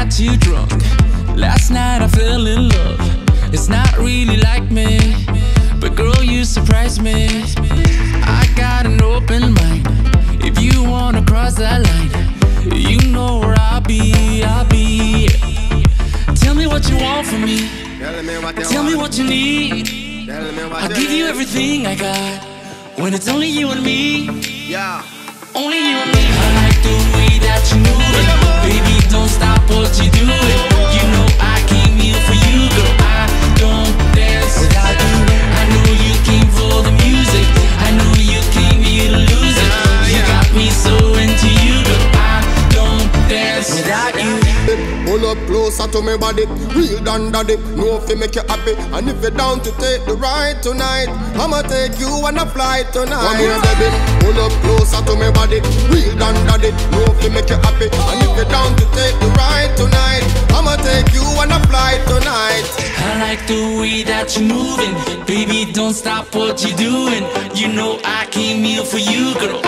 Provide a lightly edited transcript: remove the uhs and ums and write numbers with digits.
got too drunk. Last night I fell in love. It's not really like me, but girl, you surprised me. I got an open mind. If you wanna cross that line, you know where I'll be, I'll be. Tell me what you want from me. Tell me what you need. I'll give you everything I got. When it's only you and me. Yeah. Only you and me. I like the way that you move it. Baby, don't stop what you doing. You know I came here for you, girl. I don't dance without you. I know you came for the music. I know you came here to lose it. You got me so into you, girl. I don't dance without you. Pull up closer to my body, real done daddy. Know if you make you happy, and if you're down to take the ride tonight, I'ma take you on a flight tonight. Come here, baby. Pull up closer to my body, real done daddy. Know if you make you happy, and if you're down to take the ride tonight, I'ma take you on a flight tonight. I like the way that you're moving. Baby, don't stop what you're doing. You know I came here for you, girl.